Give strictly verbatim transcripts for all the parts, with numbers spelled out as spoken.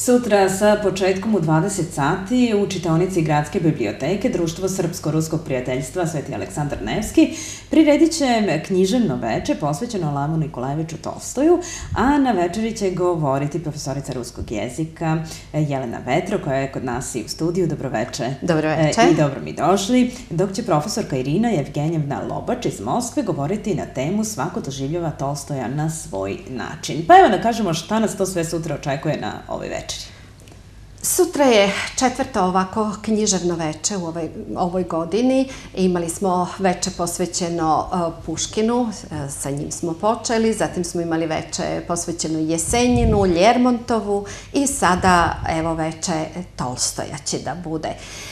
Sutra sa početkom u dvadeset sati u čitaonici Gradske biblioteke Društvo Srpsko-Ruskog prijateljstva Sveti Aleksandar Nevski priredit će književno veče posvećeno Levu Nikolajeviću Tolstoju, a na večeri će govoriti profesorica ruskog jezika Jelena Vetro, koja je kod nas i u studiju. Dobroveče. Dobroveče. I dobro mi došli. Dok će profesorka Irina Jevgenjevna Lobač iz Moskve govoriti na temu Svako doživljava Tolstoja na svoj način. Pa evo da kažemo šta nas to sve sutra očekuje na ovoj večeri. Sutra je četvrto ovako književno veče u ovoj, ovoj godini. Imali smo veče posvećeno uh, Puškinu, uh, sa njim smo počeli, zatim smo imali veče posvećeno Jesenjinu, Ljermontovu i sada evo veče Tolstoja će da bude.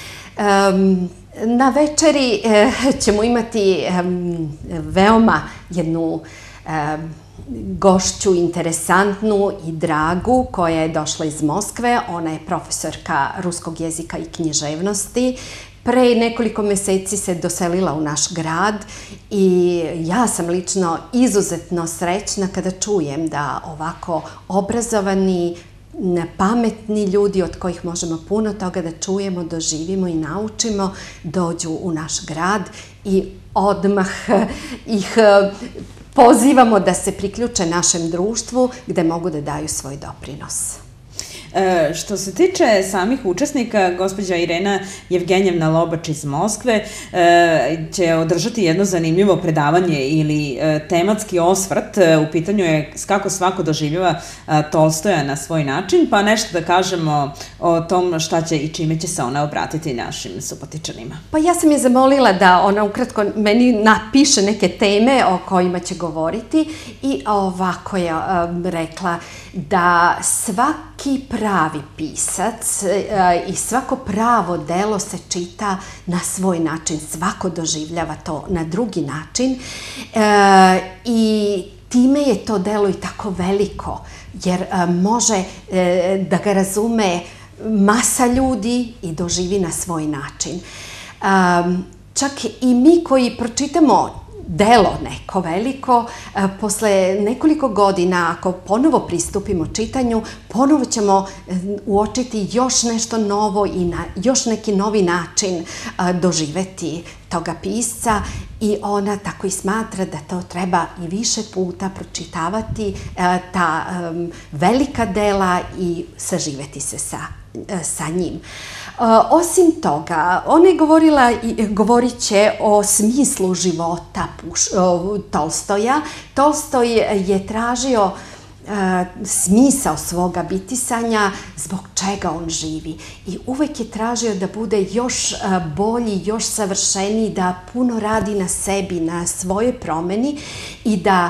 Um, na večeri uh, ćemo imati um, veoma jednu um, gošću interesantnu i dragu koja je došla iz Moskve. Ona je profesorka ruskog jezika i književnosti. Pre nekoliko meseci se doselila u naš grad i ja sam lično izuzetno srećna kada čujem da ovako obrazovani, pametni ljudi od kojih možemo puno toga da čujemo, doživimo i naučimo, dođu u naš grad i odmah ih pozivamo da se priključe našem društvu gde mogu da daju svoj doprinos. E, što se tiče samih učesnika, gospođa Irena Jevgenjevna Lobač iz Moskve e, će održati jedno zanimljivo predavanje ili e, tematski osvrt. E, u pitanju je kako svako doživljava e, Tolstoja na svoj način, pa nešto da kažemo o tom šta će i čime će se ona obratiti našim Subotičanima. Pa ja sam je zamolila da ona ukratko meni napiše neke teme o kojima će govoriti i ovako je um, rekla da svaki pravi pisac i svako pravo delo se čita na svoj način, svako doživljava to na drugi način i time je to delo i tako veliko, jer može da ga razume masa ljudi i doživi na svoj način. Čak i mi koji pročitamo delo neko veliko, posle nekoliko godina, ako ponovo pristupimo čitanju, ponovo ćemo uočiti još nešto novo i na još neki novi način doživeti toga pisca i ona tako i smatra da to treba i više puta pročitavati, ta velika dela i saživeti se sa, sa njim. Osim toga, ona je govorila i govorit će o smislu života Tolstoja. Tolstoj je tražio smisao svoga bitisanja, zbog čega on živi. I uvek je tražio da bude još bolji, još savršeniji, da puno radi na sebi, na svojoj promeni i da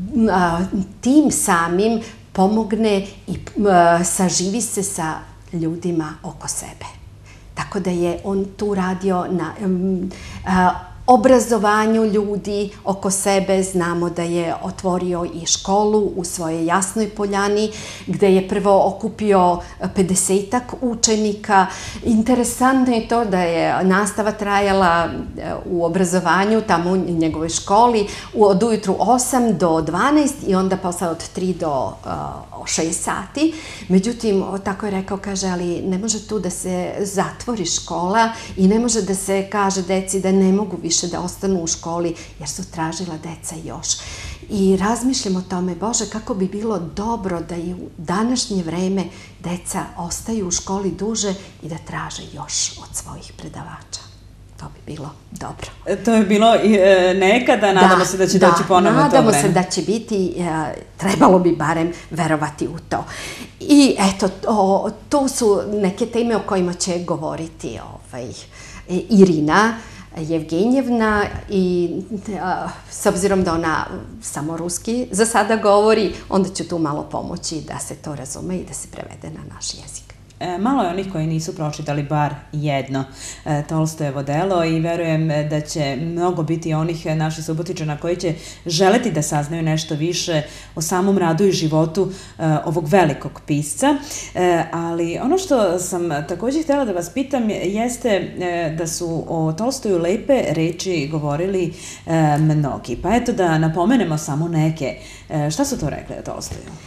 tim samim pomogne i saživi se sa ljudima oko sebe. Tako da je on tu radio na um, a, obrazovanju ljudi oko sebe. Znamo da je otvorio i školu u svojoj Jasnoj Poljani, gde je prvo okupio pedesetak učenika. Interesantno je to da je nastava trajala u obrazovanju tamo u njegovoj školi od ujutru osam do dvanaest i onda posle od tri do šest sati. Međutim, tako je rekao, kaže, ali ne može tu da se zatvori škola i ne može da se kaže deci da ne mogu više da ostanu u školi, jer su tražila deca još. I razmišljam o tome, Bože, kako bi bilo dobro da i u današnje vreme deca ostaju u školi duže i da traže još od svojih predavača. To bi bilo dobro. To je bilo nekada, nadamo se da će doći ponovno to vreme. Da, nadamo se da će biti, trebalo bi barem verovati u to. I eto, to su neke teme o kojima će govoriti ovaj, Irina Jevgenjevna i a, s obzirom da ona samo ruski za sada govori, onda ću tu malo pomoći da se to razume i da se prevede na naš jezik. E, malo je onih koji nisu pročitali bar jedno e, Tolstojevo delo i verujem da će mnogo biti onih naših Subotičana koji će želeti da saznaju nešto više o samom radu i životu e, ovog velikog pisca. E, ali ono što sam također htjela da vas pitam jeste e, da su o Tolstoju lepe reči govorili e, mnogi. Pa eto da napomenemo samo neke. E, šta su to rekli o Tolstoju?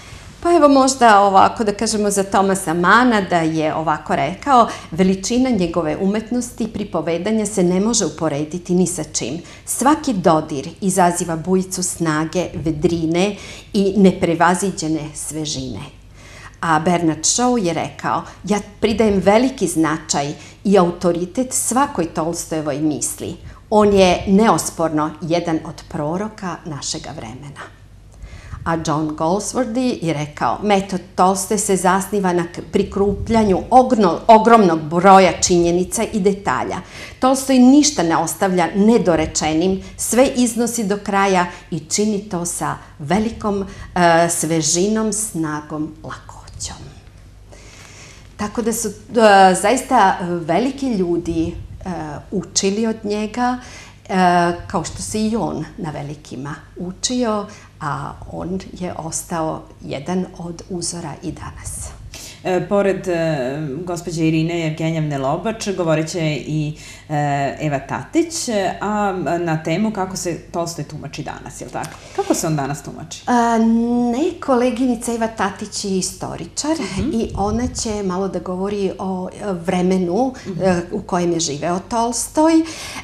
Pa evo možda ovako da kažemo za Thomasa Mana da je ovako rekao: veličina njegove umetnosti i pripovedanja se ne može uporediti ni sa čim. Svaki dodir izaziva bujicu snage, vedrine i neprevaziđene svežine. A Bernard Shaw je rekao: ja pridajem veliki značaj i autoritet svakoj Tolstojevoj misli. On je neosporno jedan od proroka našega vremena. A John Galsworthy je rekao: metod Tolstoj se zasniva na prikrupljanju ogromnog broja činjenica i detalja. Tolstoj ništa ne ostavlja nedorečenim, sve iznosi do kraja i čini to sa velikom svežinom, snagom, lakoćom. Tako da su zaista veliki ljudi učili od njega, kao što se i on na velikima učio, a on je ostao jedan od uzora i danas. Pored gospođe Irine Jevgenjevne Lobač, govorit će i Eva Tatić, a na temu kako se Tolstoj tumači danas, je li tako? Kako se on danas tumači? Ne, koleginica Eva Tatić je istoričar i ona će malo da govori o vremenu u kojem je živeo Tolstoj.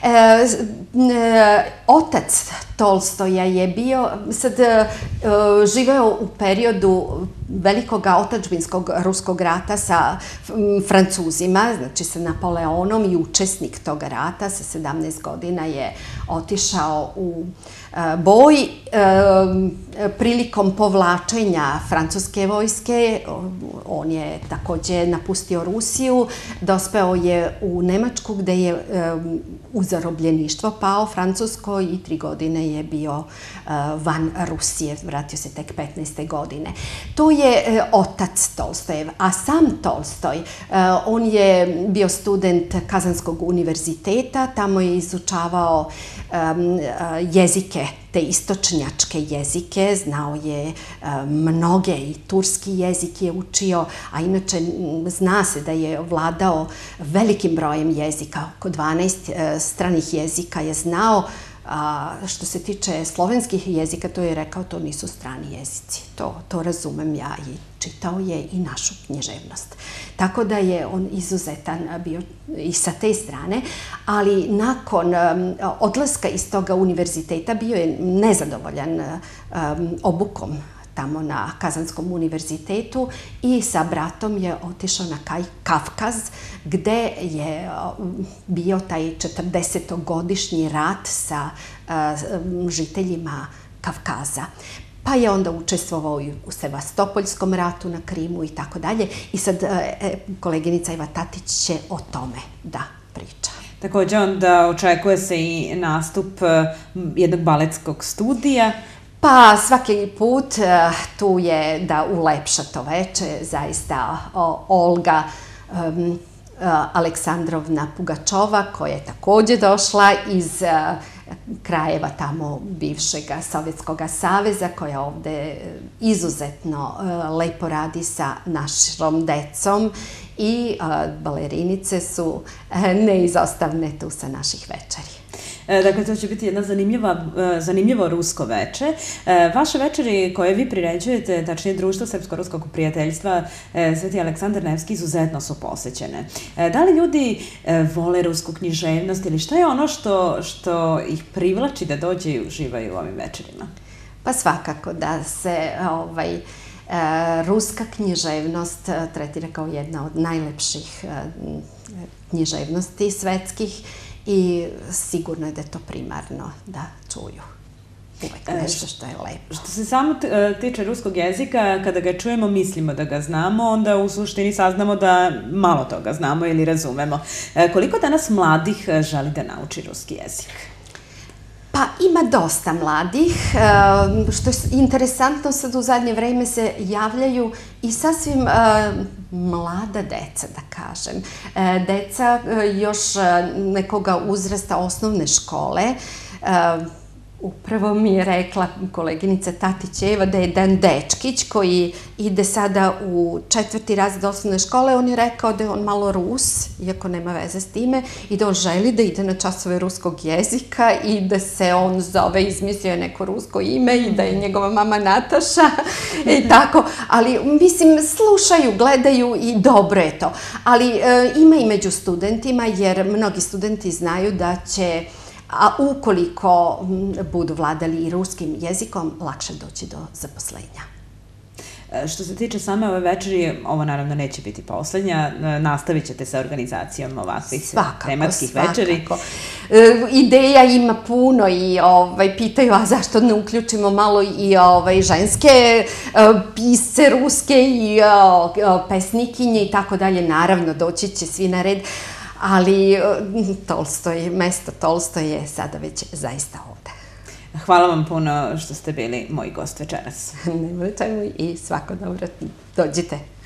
Otac Tolstoja je bio, sad živeo u periodu velikog otadžbinskog ruskog rata sa Francuzima, znači sa Napoleonom, i učesnik tog rata. Sa sedamnaest godina je otišao u boj. Prilikom povlačenja francuske vojske on je takođe napustio Rusiju, dospeo je u Nemačku gde je u zarobljeništvo pao francusko i tri godine je bio van Rusije, vratio se tek petnaeste godine. To je otac Tolstojev, a sam Tolstoj, on je bio student Kazanskog univerziteta, tamo je izučavao jezike, te istočnjačke jezike, znao je mnoge i turski jezik je učio, a inače zna se da je vladao velikim brojem jezika, oko dvanaest stranih jezika je znao. A što se tiče slovenskih jezika, to je rekao, to nisu strani jezici. To razumem ja i čitao je i našu književnost. Tako da je on izuzetan bio i sa te strane, ali nakon odlaska iz toga univerziteta bio je nezadovoljan obukom tamo na Kazanskom univerzitetu i sa bratom je otišao na Kavkaz, gde je bio taj četrdesetogodišnji rat sa žiteljima Kavkaza. Pa je onda učestvovao i u Sevastopoljskom ratu na Krimu i tako dalje. I sad koleginica Eva Tatić će o tome da priča. Takođe onda očekuje se i nastup jednog baletskog studija. Pa svaki put tu je da ulepša to veče, zaista Olga Aleksandrovna Pugačova, koja je takođe došla iz krajeva tamo bivšeg Sovjetskog saveza, koja ovde izuzetno lepo radi sa našom decom i balerinice su neizostavne tu sa naših večeri. Dakle, to će biti jedna zanimljivo rusko veče. Vaše večeri koje vi priređujete, tačnije Društvo Srpsko-ruskog prijateljstva Sveti Aleksandar Nevski, izuzetno su posećene. Da li ljudi vole rusku književnost ili šta je ono što ih privlači da dođe i uživaju u ovim večerima? Pa svakako da se ruska književnost tretira kao jedna od najlepših književnosti svetskih i sigurno je da je to primarno da čuju. Uvek nešto što je lepo. Što se samo tiče ruskog jezika, kada ga čujemo, mislimo da ga znamo, onda u suštini saznamo da malo toga znamo ili razumemo. Koliko danas mladih želi da nauči ruski jezik? Pa ima dosta mladih, što je interesantno, sad u zadnje vreme se javljaju i sasvim mlada deca, da kažem. Deca još nekoga uzrasta osnovne škole, Upravo mi je rekla koleginica Tatićeva da je jedan dečkić koji ide sada u četvrti razred osnovne škole, on je rekao da je on malo Rus, iako nema veze s time, i da on želi da ide na časove ruskog jezika i da se on zove, izmislio je neko rusko ime i da je njegova mama Nataša i tako, ali mislim slušaju, gledaju i dobro je to. Ali ima i među studentima, jer mnogi studenti znaju da će, a ukoliko budu vladali i ruskim jezikom, lakše doći do zaposlenja. Što se tiče same ove večeri, ovo naravno neće biti poslednja, nastavit ćete sa organizacijom ovakvih tematskih večeri. Svakako, svakako. Ideja ima puno i pitaju, a zašto ne uključimo malo i ženske pisce ruske i pesnikinje i tako dalje. Naravno, doći će svi na red. Ali Tolstoj, mesto Tolstoj je sada već zaista ovde. Hvala vam puno što ste bili moj gost večeras. Nema čemu i svako dobro. Dođite.